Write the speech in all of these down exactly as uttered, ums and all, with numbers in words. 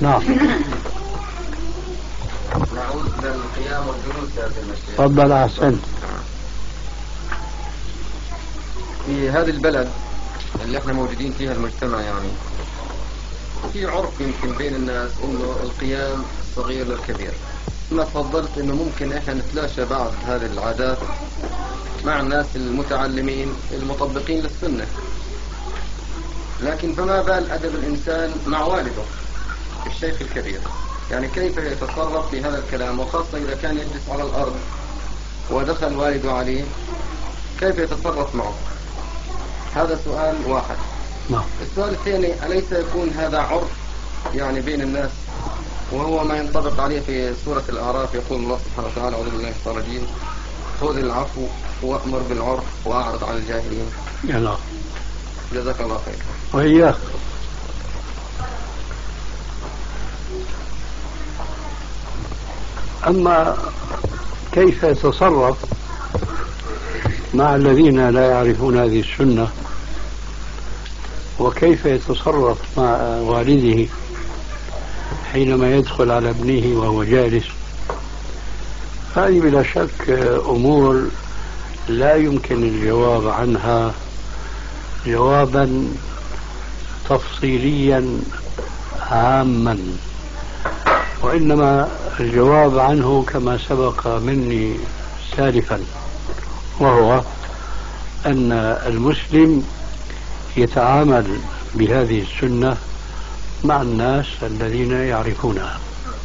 نعم. نعود للقيام والجلوس يا سيدي. تفضل. أحسنت. في هذه البلد اللي احنا موجودين فيها المجتمع يعني في عرف يمكن بين الناس انه القيام الصغير للكبير. ما تفضلت انه ممكن احنا نتلاشى بعض هذه العادات مع الناس المتعلمين المطبقين للسنة، لكن فما بال أدب الإنسان مع والده الشيخ الكبير؟ يعني كيف يتصرف في هذا الكلام، وخاصة إذا كان يجلس على الأرض ودخل والده عليه كيف يتصرف معه؟ هذا سؤال واحد. نعم. السؤال الثاني، أليس يكون هذا عرف يعني بين الناس، وهو ما ينطبق عليه في سورة الأعراف؟ يقول الله سبحانه وتعالى: أعوذ بالله من الشيطان الرجيم، خذ العفو وأمر بالعرف وأعرض عن الجاهلين. يلا. جزاك الله خير. وإياك. أما كيف يتصرف مع الذين لا يعرفون هذه السنة، وكيف يتصرف مع والده حينما يدخل على ابنه وهو جالس، هذه بلا شك أمور لا يمكن الجواب عنها جوابا تفصيليا عاما، وإنما الجواب عنه كما سبق مني سالفا، وهو أن المسلم يتعامل بهذه السنة مع الناس الذين يعرفونها.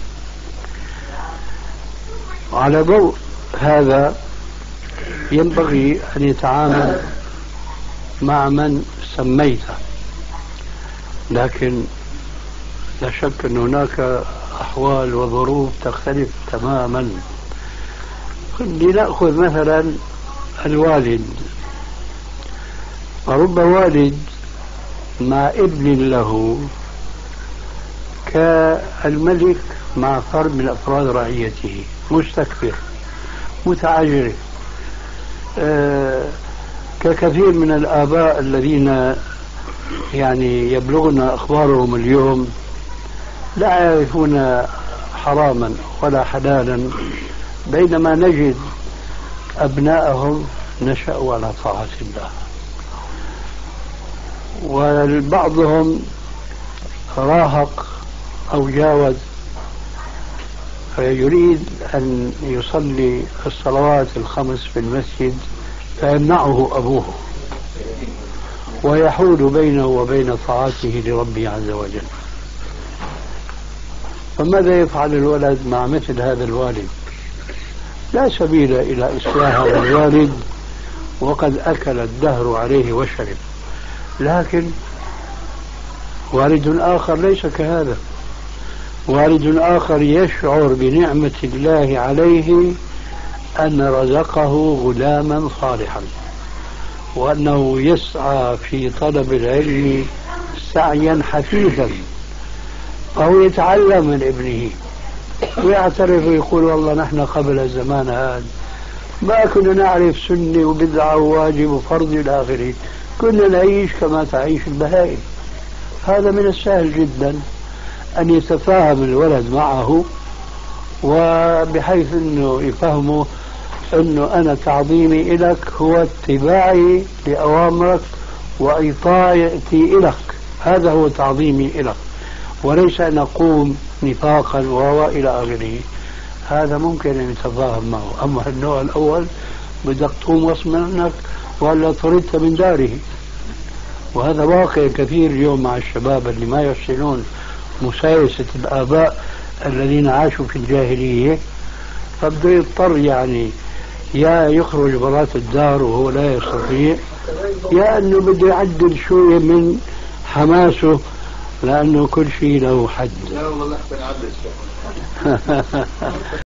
وعلى ضوء هذا ينبغي أن يتعامل مع من سميته، لكن لا شك أن هناك أحوال وظروف تختلف تماما. لنأخذ مثلا الوالد، ورب والد مع ابن له كالملك مع فرد من أفراد رعيته، مستكبر متعجرف، آه ككثير من الآباء الذين يعني يبلغنا أخبارهم اليوم لا يعرفون حراما ولا حلالا، بينما نجد أبناءهم نشأوا على طاعة الله، وبعضهم راهق أو جاوز فيريد أن يصلي الصلوات الخمس في المسجد فيمنعه أبوه ويحول بينه وبين طاعته لربه عز وجل. فماذا يفعل الولد مع مثل هذا الوالد؟ لا سبيل إلى إصلاح هذا الوالد وقد أكل الدهر عليه وشرب، لكن والد آخر ليس كهذا، والد آخر يشعر بنعمة الله عليه أن رزقه غلاما صالحا، وأنه يسعى في طلب العلم سعيا حثيثا، فهو يتعلم من ابنه ويعترف ويقول: والله نحن قبل الزمان هذا ما كنا نعرف سنة وبدعة وواجب وفرض إلى آخره، كنا نعيش كما تعيش البهائم. هذا من السهل جدا أن يتفاهم الولد معه، وبحيث أنه يفهمه أنه أنا تعظيمي إليك هو اتباعي لأوامرك وإطاعتي إليك، هذا هو تعظيمي إليك، وليس أن أقوم نفاقا وإلى آخره. هذا ممكن أن يتفاهم معه. أما النوع الأول بدك تقوم غصب عنك ولا طردت من داره، وهذا واقع كثير اليوم مع الشباب اللي ما يحسنون مسايسة الآباء الذين عاشوا في الجاهلية، فبده يضطر يعني يا يخرج برات الدار وهو لا يستطيع، يا أنه بده يعدل شوية من حماسه، لأنه كل شيء له حد.